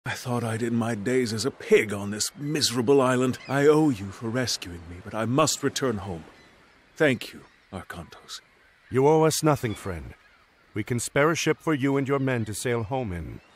I thought I'd end my days as a pig on this miserable island. I owe you for rescuing me, but I must return home. Thank you, Arkantos. You owe us nothing, friend. We can spare a ship for you and your men to sail home in.